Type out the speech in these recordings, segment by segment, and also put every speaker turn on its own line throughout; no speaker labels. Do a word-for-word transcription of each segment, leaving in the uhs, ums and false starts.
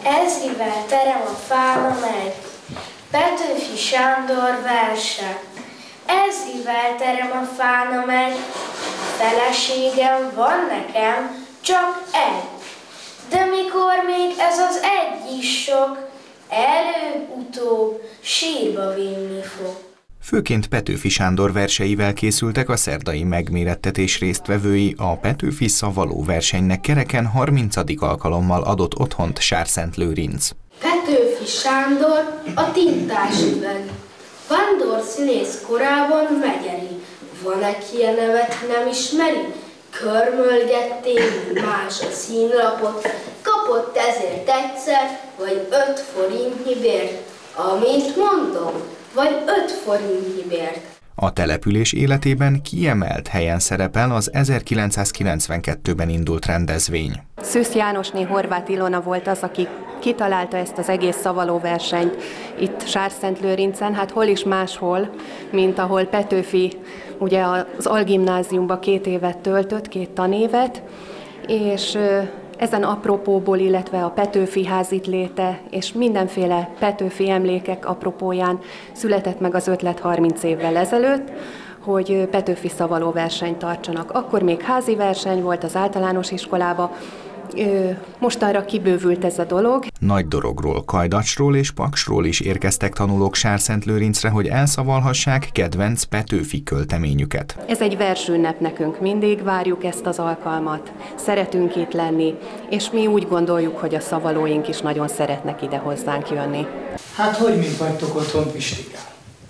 Ezrivel terem a fána megy, Petőfi Sándor verse. Ezrivel terem a fána megy, feleségem van nekem, csak egy. De mikor még ez az egy is sok, előbb-utóbb sírba vinni fog.
Főként Petőfi Sándor verseivel készültek a szerdai megmérettetés résztvevői, a Petőfi Szavaló versenynek kereken harmincadik alkalommal adott otthont Sárszentlőrinc.
Petőfi Sándor a tintás üveg. Vándor színész korában megyeri. Van-e ilyen nevet nem ismeri? Körmölgették más a színlapot, kapott ezért egyszer, vagy öt forintnyi bért. Amint mondom, vagy öt forintnyi bért.
A település életében kiemelt helyen szerepel az ezerkilencszázkilencvenkettőben indult rendezvény.
Szűz Jánosné Horváth Ilona volt az, aki kitalálta ezt az egész szavaló versenyt itt Sárszentlőrincen, hát hol is máshol, mint ahol Petőfi ugye az algimnáziumba két évet töltött, két tanévet, és ezen apropóból, illetve a Petőfi ház itt léte és mindenféle Petőfi emlékek apropóján született meg az ötlet harminc évvel ezelőtt, hogy Petőfi szavaló versenyt tartsanak. Akkor még házi verseny volt az általános iskolába, mostanra kibővült ez a dolog.
Nagydorogról, Kajdacsról és Paksról is érkeztek tanulók Sárszentlőrincre, hogy elszavalhassák kedvenc Petőfi költeményüket.
Ez egy versünnep nekünk, mindig várjuk ezt az alkalmat, szeretünk itt lenni, és mi úgy gondoljuk, hogy a szavalóink is nagyon szeretnek ide hozzánk jönni.
Hát hogy mint vagytok otthon Pistikán?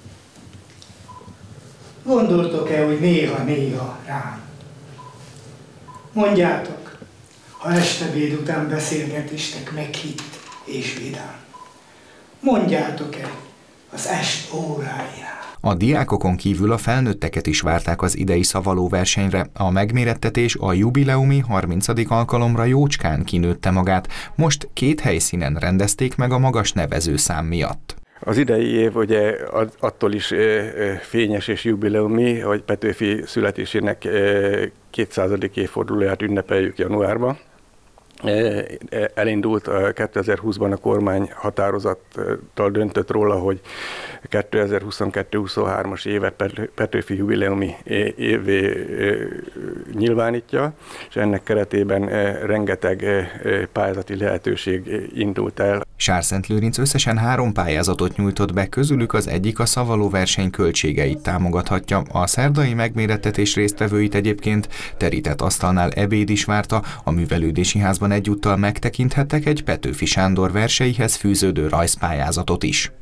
Gondoltok-e, hogy néha-néha rám? Mondjátok, ha estebéd után beszélgetéstek meghitt és vidám. Mondjátok-e az est óráján?
A diákokon kívül a felnőtteket is várták az idei szavaló versenyre. A megmérettetés a jubileumi harmincadik alkalomra jócskán kinőtte magát. Most két helyszínen rendezték meg a magas nevezőszám miatt.
Az idei év ugye attól is fényes és jubileumi, hogy Petőfi születésének kétszázadik évfordulóját ünnepeljük januárban. Elindult kétezer-húszban a kormány határozattal döntött róla, hogy kétezer-huszonkettő-huszonhármas évet Petőfi jubileumi évé nyilvánítja, és ennek keretében rengeteg pályázati lehetőség indult el.
Sárszentlőrinc összesen három pályázatot nyújtott be, közülük az egyik a szavaló verseny költségeit támogathatja. A szerdai megmérettetés résztvevőit egyébként terített asztalnál ebéd is várta, a művelődési házban egyúttal megtekinthettek egy Petőfi Sándor verseihez fűződő rajzpályázatot is.